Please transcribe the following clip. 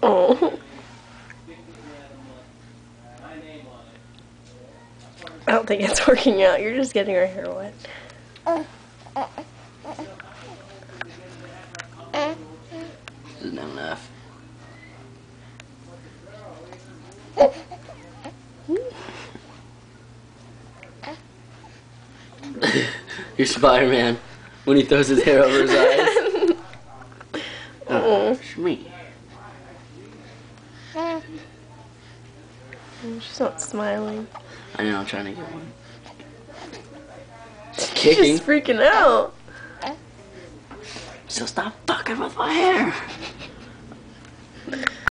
Oh. I don't think it's working out. You're just getting her hair wet. This is not enough. You're Spider-Man when he throws his hair over his eyes. Oh. Me. She's not smiling. I know, I'm trying to get one. She's Kicking. just freaking out. So stop fucking with my hair.